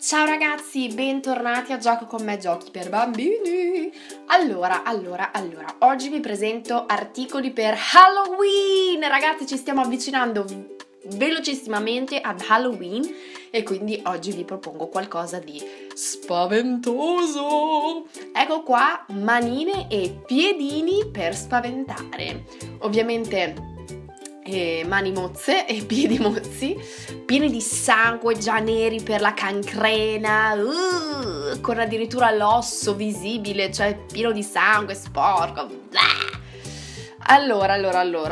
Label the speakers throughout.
Speaker 1: Ciao ragazzi, bentornati a Gioco con me, giochi per bambini. Allora, oggi vi presento articoli per Halloween. Ragazzi, ci stiamo avvicinando velocissimamente ad Halloween e quindi oggi vi propongo qualcosa di spaventoso. Ecco qua, manine e piedini per spaventare. Ovviamente mani mozze e piedi mozzi, pieni di sangue, già neri per la cancrena, con addirittura l'osso visibile, cioè pieno di sangue, sporco. Allora.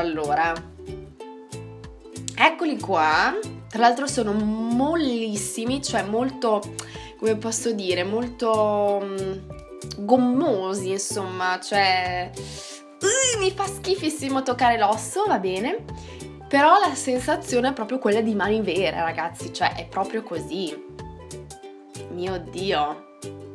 Speaker 1: Eccoli qua. Tra l'altro sono mollissimi, cioè molto, come posso dire, molto gommosi, insomma, cioè mi fa schifissimo toccare l'osso, va bene, però la sensazione è proprio quella di mani vere, ragazzi, cioè è proprio così. Mio Dio.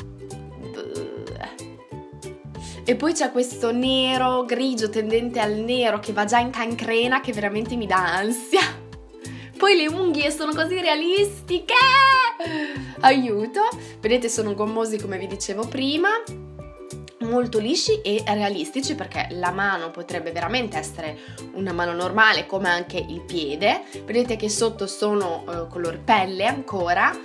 Speaker 1: E poi c'è questo nero, grigio, tendente al nero che va già in cancrena, che veramente mi dà ansia. Poi le unghie sono così realistiche, aiuto. Vedete, sono gommosi come vi dicevo prima, molto lisci e realistici, perché la mano potrebbe veramente essere una mano normale come anche il piede. Vedete che sotto sono color pelle ancora,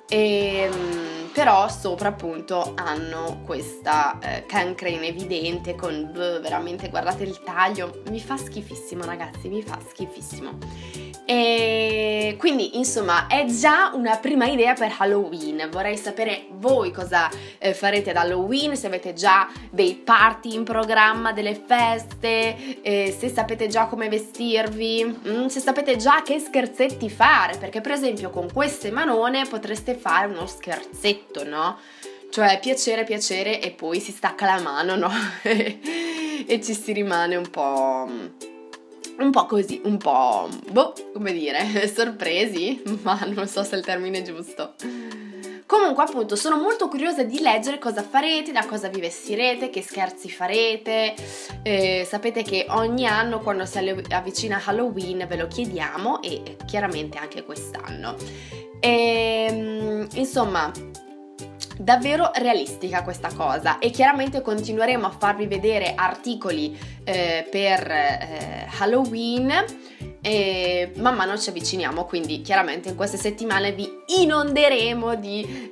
Speaker 1: però sopra appunto hanno questa cancrena evidente con veramente, guardate il taglio, mi fa schifissimo ragazzi, mi fa schifissimo. E quindi insomma è già una prima idea per Halloween. Vorrei sapere voi cosa farete ad Halloween, se avete già dei party in programma, delle feste, se sapete già come vestirvi, se sapete già che scherzetti fare, perché per esempio con queste manone potreste fare uno scherzetto, no? Cioè piacere e poi si stacca la mano, no? E ci si rimane un po' così, un po', come dire, sorpresi, ma non so se è il termine giusto. Comunque appunto sono molto curiosa di leggere cosa farete, da cosa vi vestirete, che scherzi farete. Sapete che ogni anno quando si avvicina Halloween ve lo chiediamo, e chiaramente anche quest'anno. Insomma, davvero realistica questa cosa, e chiaramente continueremo a farvi vedere articoli per Halloween man mano ci avviciniamo, quindi chiaramente in queste settimane vi inonderemo di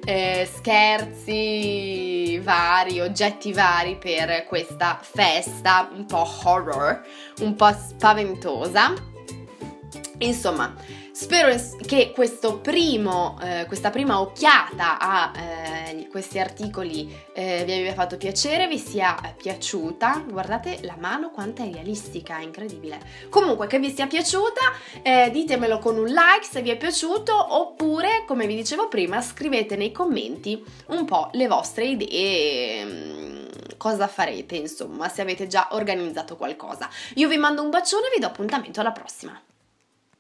Speaker 1: scherzi vari, oggetti vari per questa festa un po' horror, un po' spaventosa. Insomma, spero che questa prima occhiata a questi articoli vi abbia fatto piacere, vi sia piaciuta. Guardate la mano quanto è realistica, è incredibile. Comunque, che vi sia piaciuta, ditemelo con un like se vi è piaciuto, oppure, come vi dicevo prima, scrivete nei commenti un po' le vostre idee, cosa farete, insomma, se avete già organizzato qualcosa. Io vi mando un bacione e vi do appuntamento alla prossima.